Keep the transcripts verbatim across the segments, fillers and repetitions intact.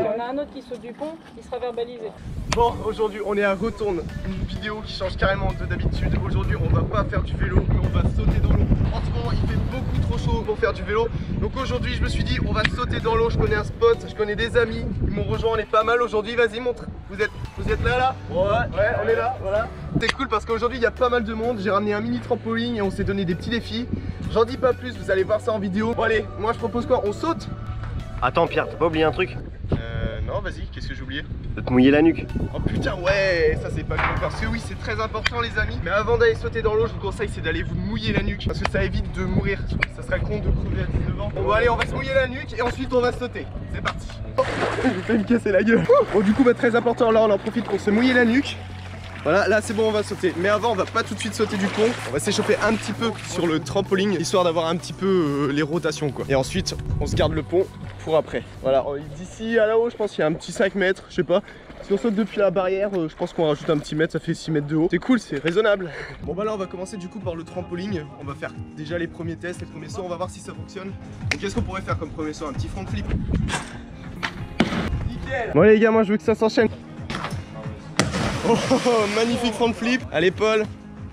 y en a un autre qui saute du pont, il sera verbalisé. Bon, aujourd'hui on est à Retourne, une vidéo qui change carrément de d'habitude. Aujourd'hui on va pas faire du vélo, mais on va sauter dans l'eau. En ce moment il fait beaucoup trop chaud pour faire du vélo. Donc aujourd'hui je me suis dit on va sauter dans l'eau. Je connais un spot, je connais des amis, ils m'ont rejoint, on est pas mal aujourd'hui. Vas-y montre, vous êtes, vous êtes là là? Ouais, ouais on est là, voilà. C'est cool parce qu'aujourd'hui il y a pas mal de monde. J'ai ramené un mini trampoline et on s'est donné des petits défis. J'en dis pas plus, vous allez voir ça en vidéo. Bon allez, moi je propose quoi? On saute? Attends Pierre, t'as pas oublié un truc? Euh non vas-y, qu'est-ce que j'ai oublié? De te mouiller la nuque. Oh putain ouais, ça c'est pas cool parce que oui c'est très important les amis. Mais avant d'aller sauter dans l'eau, je vous conseille c'est d'aller vous mouiller la nuque parce que ça évite de mourir. Ça serait con de crever à dix-neuf ans. Bon allez, on va se mouiller la nuque et ensuite on va sauter. C'est parti. Oh, j'ai failli me casser la gueule. Bon du coup bah très important, là on en profite pour se mouiller la nuque. Voilà, là c'est bon, on va sauter. Mais avant, on va pas tout de suite sauter du pont. On va s'échauffer un petit peu sur le trampoline, histoire d'avoir un petit peu euh, les rotations quoi. Et ensuite, on se garde le pont pour après. Voilà, d'ici à là-haut, je pense qu'il y a un petit cinq mètres, je sais pas. Si on saute depuis la barrière, euh, je pense qu'on rajoute un petit mètre, ça fait six mètres de haut. C'est cool, c'est raisonnable. Bon bah là, on va commencer du coup par le trampoline. On va faire déjà les premiers tests, les premiers sauts, on va voir si ça fonctionne. Donc qu'est-ce qu'on pourrait faire comme premier saut? Un petit front flip. Nickel. Bon les gars, moi je veux que ça s'enchaîne. Oh, oh, oh, magnifique front flip. Allez Paul.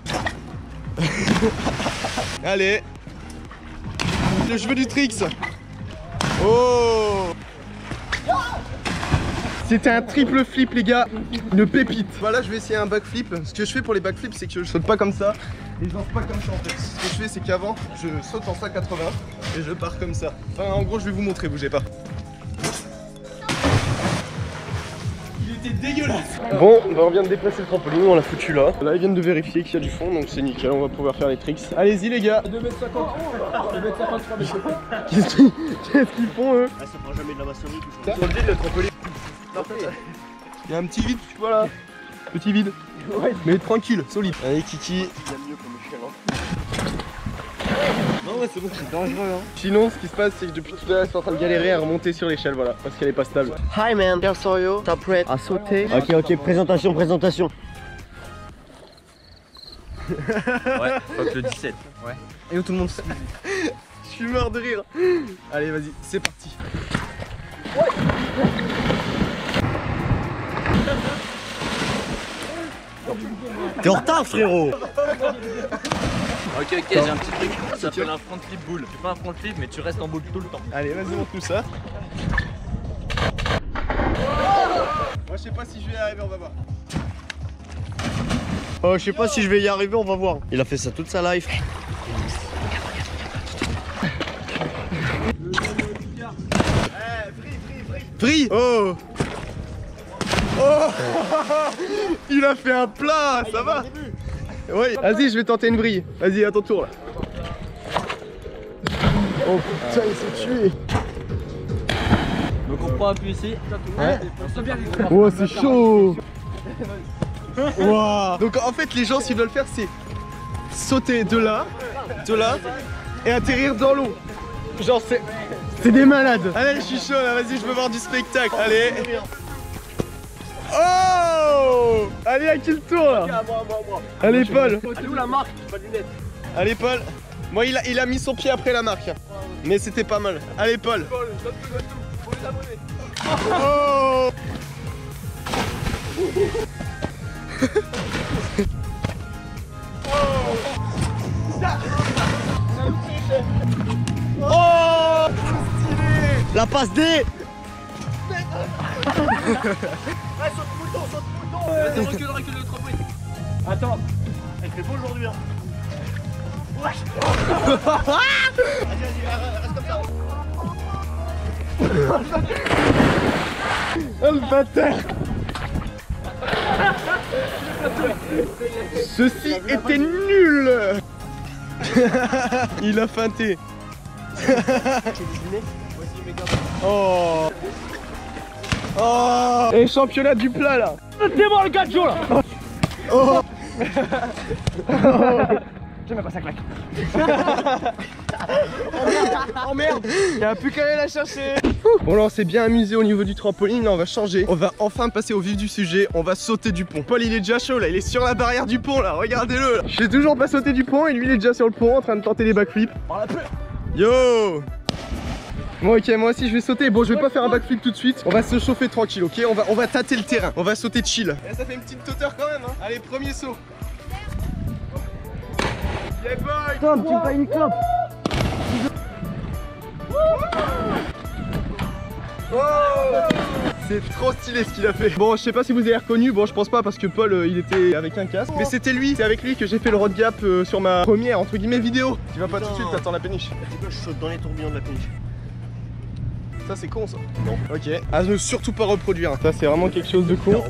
Allez. Je veux du tricks. Oh. C'était un triple flip les gars. Une pépite. Voilà, je vais essayer un backflip. Ce que je fais pour les backflips, c'est que je saute pas comme ça. Et je lance pas comme ça en fait. Ce que je fais, c'est qu'avant, je saute en cent quatre-vingts et je pars comme ça. Enfin en gros, je vais vous montrer, bougez pas. Dégueulasse. Bon, bah on vient de déplacer le trampoline, on l'a foutu là. Là ils viennent de vérifier qu'il y a du fond, donc c'est nickel, on va pouvoir faire les tricks. Allez-y les gars. deux mètres cinquante, deux mètres cinquante, trois mètres. Qu'est-ce qu'ils Qu'est-ce qu'ils font eux? Ah, ça fera jamais de la maçonnerie tout ça. Sur le vide le trampoline. Il y a un petit vide, voilà. Petit vide. Ouais. Mais tranquille, solide. Allez Kiki. Il y a mieux comme échelle. Non ouais c'est bon, c'est dangereux hein. Sinon ce qui se passe c'est que depuis tout à l'heure je suis en train de galérer à remonter sur l'échelle, voilà, parce qu'elle est pas stable. Hi man, Pierre Sorio, t'es prêt à sauter? Ok ok, présentation, présentation. Ouais, fuck le dix-sept. Ouais. Et où tout le monde se... Je suis mort de rire. Allez vas-y, c'est parti. Ouais. T'es en retard frérot. Ok ok, j'ai un petit truc, ça s'appelle un front flip boule. Tu fais un front flip mais tu restes en boule tout le temps. Allez vas-y montre-nous ça. Moi je sais pas si je vais y arriver, on va voir. Oh je sais pas si je vais y arriver, on va voir. Il a fait ça toute sa life. Free. Oh. Oh. Il a fait un plat, ça va. Oui, vas-y, je vais tenter une vrille. Vas-y, à ton tour là. Oh putain, il s'est tué. Donc on prend un peu ici. Ouais. Oh, c'est chaud. Wow. Donc en fait, les gens, s'ils veulent faire, c'est sauter de là, de là, et atterrir dans l'eau. Genre, c'est c'est des malades. Allez, je suis chaud là, vas-y, je veux voir du spectacle. Allez. Oh! Allez, à qui le tour là? Allez Paul. Elle est où la marque? Pas de lunettes. Allez Paul. Moi il a, il a mis son pied après la marque. Mais c'était pas mal. Allez Paul. Oh! Oh! La passe D. Vas-y, recule, recule le trampoline. Attends, elle fait beau aujourd'hui hein. Vas-y, vas-y, reste comme ça. Oh le bâtard. Ceci était nul. Il a feinté. Oh. Oh. Et championnat du plat là. C'est bon le gacho là. Oh. Je mets pas ça claque. Oh merde. Il y a plus qu'à aller la chercher. Bon là on s'est bien amusé au niveau du trampoline, là on va changer. On va enfin passer au vif du sujet, on va sauter du pont. Paul il est déjà chaud là, il est sur la barrière du pont là, regardez-le là. Je sais toujours pas sauter du pont et lui il est déjà sur le pont en train de tenter des backflips. Yo. Bon ok, moi aussi je vais sauter. Bon, je vais pas faire un backflip tout de suite. On va se chauffer tranquille, ok? On va, on va tâter le terrain. On va sauter chill. Et ça fait une petite hauteur quand même, hein. Allez, premier saut. Yeah boy. Tom, tu me fais une clope. Oh, c'est trop stylé ce qu'il a fait. Bon, je sais pas si vous avez reconnu, bon je pense pas parce que Paul euh, il était avec un casque. Mais c'était lui, c'est avec lui que j'ai fait le road gap euh, sur ma première entre guillemets vidéo. Tu vas pas tout de suite, t'attends la péniche. C'est quoi, je saute dans les tourbillons de la péniche. Ça c'est con ça. Non. Ok. À ne surtout pas reproduire. Ça c'est vraiment quelque chose de con.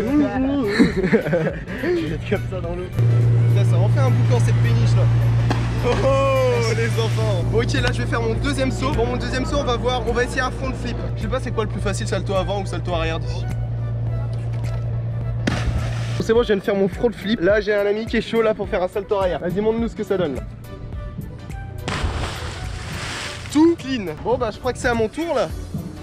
Je vais être comme ça dans l'eau. Ça, ça en fait un boucan cette péniche là. Oh, oh les enfants. Bon, ok, là je vais faire mon deuxième saut. Pour mon deuxième saut on va voir, on va essayer un front flip. Je sais pas c'est quoi le plus facile, salto avant ou salto arrière d'ici. C'est bon, je viens de faire mon front flip. Là j'ai un ami qui est chaud là pour faire un salto arrière. Vas-y, montre-nous ce que ça donne là. Tout clean. Bon bah je crois que c'est à mon tour là.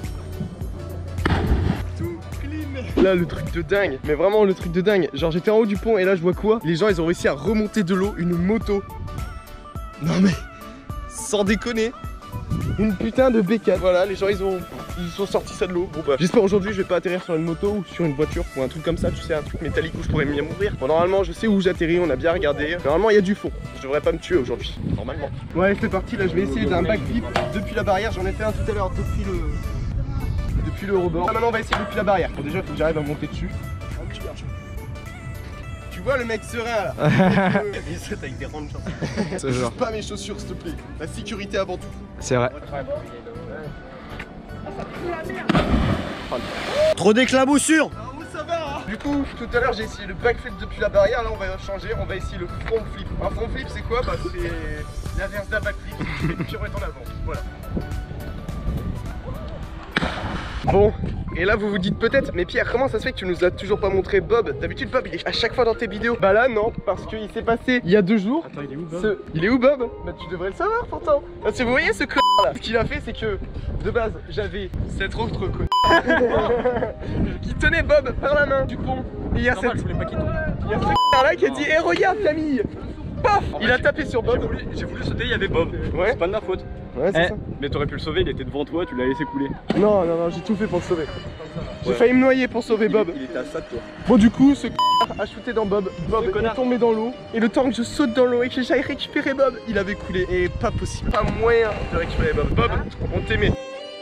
Tout clean. Là le truc de dingue. Mais vraiment le truc de dingue. Genre j'étais en haut du pont et là je vois quoi? Les gens ils ont réussi à remonter de l'eau une moto. Non mais sans déconner, une putain de bécane. Voilà, les gens ils ont ils sont sortis ça de l'eau. Bon bah j'espère aujourd'hui je vais pas atterrir sur une moto ou sur une voiture ou un truc comme ça, tu sais, un truc métallique où je pourrais m'y mourir. Bon normalement je sais où j'atterris, on a bien regardé. Normalement il y a du fond. Je devrais pas me tuer aujourd'hui, normalement. Ouais c'est parti, là je vais essayer d'un backflip depuis la barrière. J'en ai fait un tout à l'heure depuis le depuis le rebord. Ah, maintenant on va essayer depuis la barrière. Bon déjà il faut que j'arrive à monter dessus. Tu vois le mec serein là. Il saute avec des rangs de chance. C'est genre pas mes chaussures s'il te plaît. La sécurité avant tout. C'est vrai. Trop d'éclaboussures. Ah, où ça va hein. Du coup tout à l'heure j'ai essayé le backflip depuis la barrière. Là on va changer, on va essayer le front flip. Un front flip c'est quoi? Bah c'est l'inverse d'un backflip. Mais une pirouette en avant. Voilà. Bon, et là vous vous dites peut-être, mais Pierre, comment ça se fait que tu nous as toujours pas montré Bob? D'habitude Bob il est à chaque fois dans tes vidéos. Bah là non, parce qu'il s'est passé il y a deux jours. Attends, il est où Bob ce... Il est où Bob? Bah tu devrais le savoir pourtant. Parce que vous voyez ce con là, ce qu'il a fait c'est que de base j'avais cette autre con qui tenait Bob par la main du pont. Et il y a normal, cette... je voulais pas qu'il tombe. Il y a ce là qui a dit eh regarde Camille. Paf, il a tapé sur Bob. J'ai voulu, j'ai voulu sauter, il y avait Bob. Ouais. C'est pas de ma faute. Ouais c'est Eh, ça. mais t'aurais pu le sauver, il était devant toi, tu l'as laissé couler. Non non non j'ai tout fait pour le sauver. J'ai Ouais. failli me noyer pour sauver Bob. Il était à ça de toi. Bon du coup ce a shooté dans Bob. Bob Ce est connard. tombé dans l'eau. Et le temps que je saute dans l'eau et que j'aille récupérer Bob, il avait coulé. Et pas possible. Pas moyen de récupérer Bob. Bob, on t'aimait.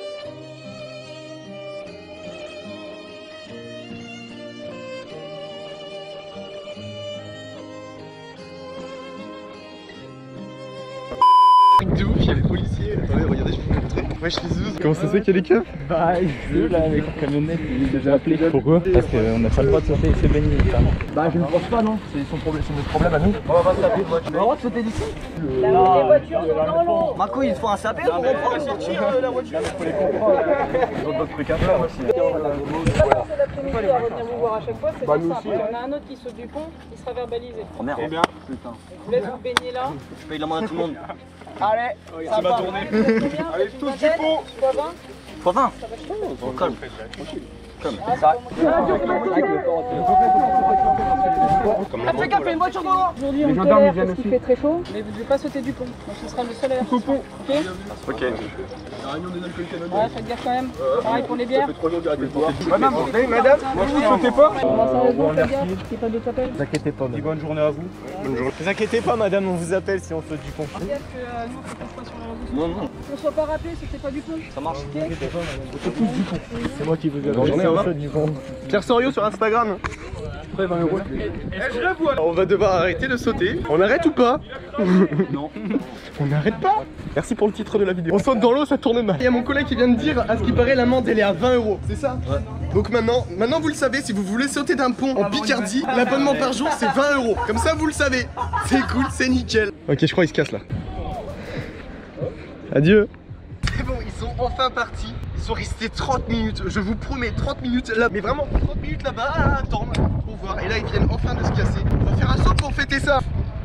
De ouf, il y a les policiers. Attendez, regardez, je vais vous montrer. Ouais, je suis Zouz. Comment ça se fait qu'il y a des keufs? Bah, je là avec la camionnette, il est déjà appelé. Pourquoi? Parce qu'on n'a pas le droit de sauter, c'est béni. Bah, je ne pense pas, non. C'est son problème, c'est notre problème à nous. On va pas se taper, moi. Tu as le droit de sauter d'ici? Les voitures sont dans l'eau. Marco, il faut un sapin pour reprendre sortir euh, la voiture. Faut les comprendre. Ils ont d'autres trucs à faire aussi. C'est l'après-midi à revenir vous voir à chaque fois, c'est pour ça. Après, il y en a un autre qui saute du pont, il sera verbalisé. Oh merde. Eh bien, Je vous laisse vous baigner là. Je paye l'amende à tout le monde. allez, ça va tourner. Allez, tous du pont. fois vingt. Fois vingt. Ça va chier. Bon, calme. Comme Fais gaffe, il y a une voiture devant. Aujourd'hui on tolère parce qu'il fait très chaud, mais vous ne devez pas sauter du pont. Donc ce sera le seul air. Ok. Ok. Ouais, faites gaffe quand même. Pareil pour les bières. Madame, hey, madame, moi je vous sautez pas. Bon, sérieusement, faites gaffe, qu'il n'y ait pas d'autres appels. Ne vous inquiétez pas, mais bonne journée à vous. Ne vous inquiétez pas, madame, on vous appelle si on saute du pont. Faites gaffe que euh, nous on ne pas sur les réseaux sociaux. Non, non, Qu'on soit pas rappelé, c'était pas du pont. ça marche. Ok. C'est moi qui vous ai Bonne journée, au revoir. du pont. Pierre Sorio sur Instagram. Après vingt euros. On va devoir arrêter de sauter. On arrête ou pas? Non. On n'arrête pas. Merci pour le titre de la vidéo. On saute dans l'eau, ça tourne mal. Il y a mon collègue qui vient de dire, à ce qui paraît, l'amende elle est à vingt euros. C'est ça? Ouais. Donc maintenant, maintenant vous le savez, si vous voulez sauter d'un pont en Picardie, l'abonnement par jour c'est vingt euros. Comme ça vous le savez. C'est cool, c'est nickel. Ok, je crois qu'il se casse là. Adieu. C'est bon, ils sont enfin partis. Ils sont restés trente minutes, je vous promets, trente minutes là, mais vraiment trente minutes là-bas à attendre pour voir. Et là ils viennent enfin de se casser. On va faire un saut pour fêter ça.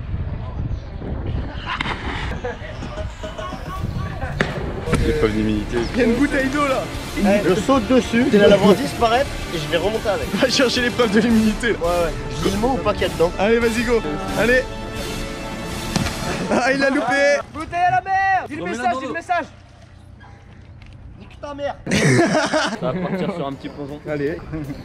L'épreuve d'humilité. Il y a une bouteille d'eau là. Je saute dessus, je vais la voir disparaître et je vais remonter avec. Va chercher l'épreuve de l'humilité là. Ouais, ouais. Je dis le mot ou pas qu'il y a dedans? Allez, vas-y, go. Allez. Ah, il a loupé. Bouteille à la mer. Dis le message, dis le message. ta mère. Ça va partir sur un petit plongeon. Allez.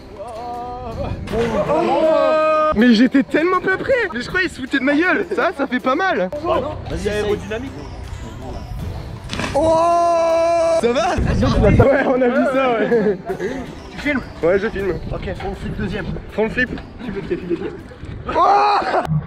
Oh, mais j'étais tellement peu près. Mais je crois qu'il se foutait de ma gueule. Ça, ça fait pas mal. Bah non, vas-y, aérodynamique. Oh, ça va? Ouais, on a vu ça, ouais. Tu filmes? Ouais, je filme. Ok, front flip deuxième. Front flip. Tu veux te défiler bien. Oh,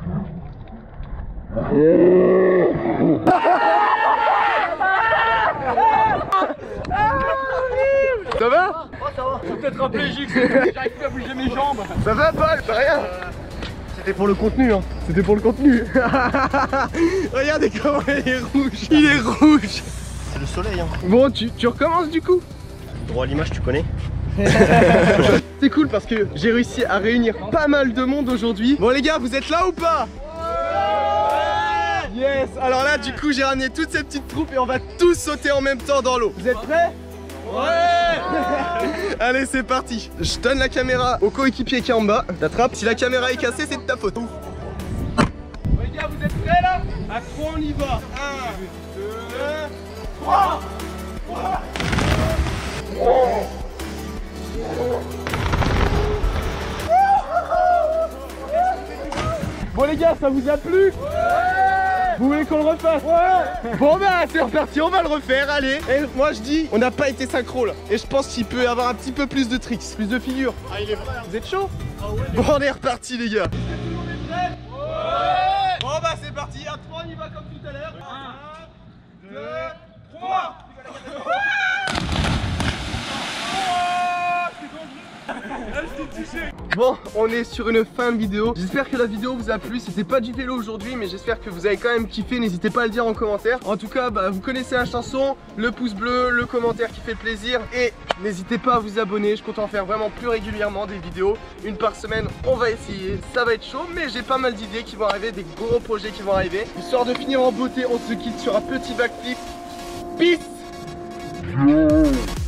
ça va? Oh, ça va. Je suis peut-être raplégique, j'arrive plus à bouger mes jambes. Ça va, Paul? T'as rien? C'était pour le contenu, hein. C'était pour le contenu. Regardez comment il est rouge. Il est rouge. C'est le soleil, hein. Bon, tu, tu recommences du coup? Droit à l'image, tu connais. C'est cool parce que j'ai réussi à réunir pas mal de monde aujourd'hui. Bon les gars, vous êtes là ou pas? Ouais. Yes. Alors là, du coup, j'ai ramené toute cette petite troupe et on va tous sauter en même temps dans l'eau. Vous êtes prêts? Ouais. Allez, c'est parti. Je donne la caméra au coéquipier qui est en bas. T'attrapes. Si la caméra est cassée, c'est de ta faute. Bon, les gars, vous êtes prêts là? À trois, on y va. un, deux, trois. Bon les gars, ça vous a plu? Ouais. Vous voulez qu'on le refasse? Ouais. Bon bah c'est reparti, on va le refaire, allez. Et moi je dis, on n'a pas été synchro là. Et je pense qu'il peut y avoir un petit peu plus de tricks, plus de figures. Ah il est vrai, hein. Vous êtes chaud? Ah ouais. Bon on est reparti les gars. Est-ce que tout le monde est prêt? Ouais. Bon bah c'est parti, à trois on y va comme tout à l'heure. un, deux, trois. Bon, on est sur une fin de vidéo. J'espère que la vidéo vous a plu. C'était pas du vélo aujourd'hui, mais j'espère que vous avez quand même kiffé. N'hésitez pas à le dire en commentaire. En tout cas, bah, vous connaissez la chanson, le pouce bleu, le commentaire qui fait plaisir. Et n'hésitez pas à vous abonner. Je compte en faire vraiment plus régulièrement des vidéos. Une par semaine, on va essayer. Ça va être chaud, mais j'ai pas mal d'idées qui vont arriver, des gros projets qui vont arriver. Histoire de finir en beauté, on se quitte sur un petit backflip. Peace.